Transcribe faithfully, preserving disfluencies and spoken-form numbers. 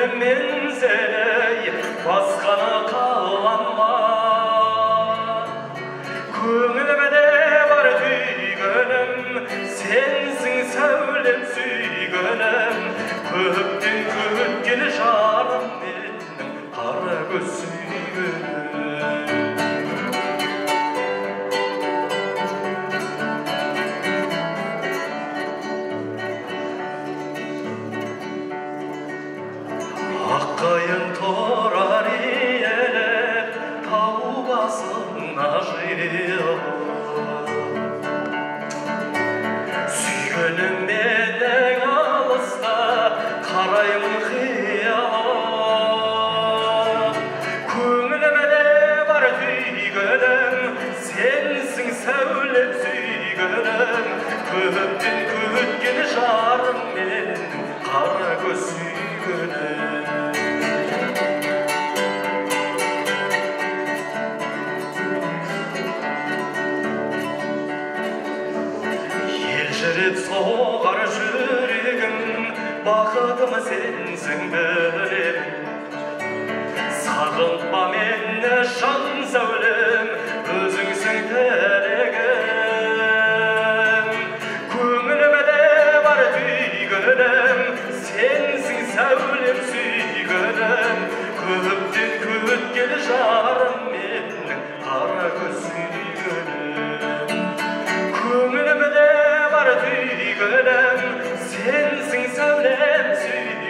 мен сені басқаны қаланма. Көңіліме бар түйгенім, сенсің сәулем сүйгенім. Көптен күткен жарым менің қара көз сүйгенім. Аққайын тұрар иелеп, тау басына жиылып. Сүйгенім менің алыста, қараймын қиялап. Көңіліме бар түйгенім, сенсің сәулем сүйгенім. Көптен күткен жарым менің қара көз сүйгенім. Елжіреп соғар жүрегім, бақытым сенсің білем. Сағынба мені жан сәулем, өзіңсің тілегім. Көңіліме бар түйгенім, сенсің сәулем сүйгенім. Көптен күткен жарым менің қара көз сүйгенім. Көңіліме бар түйгенім, сенсің сәулем сүйгенім.